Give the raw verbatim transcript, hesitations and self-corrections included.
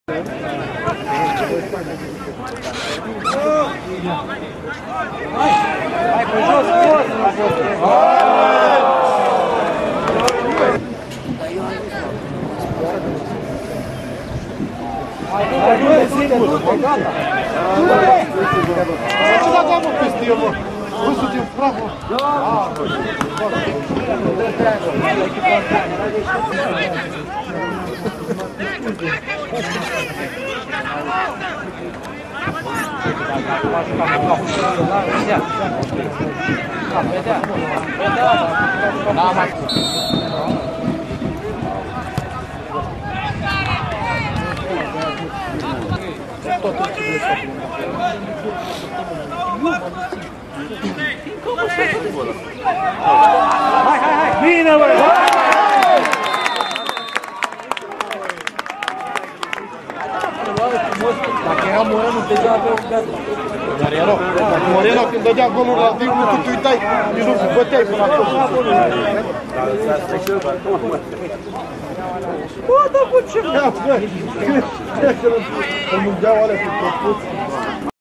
Hai cu jos, Hai, nu e singur, gata! Ce da mă peste el, mă? Râsul din praf, mă! Hai, hai, hai! Bine, băi! Dacă era Moreno, deja avea un gaz. Dar era, dacă Moreno când dădea golul la Dibu, tu te uitai, nici nu băteai până acolo. Bă, dar bă, ce? Îl mungeau alea cu propuți.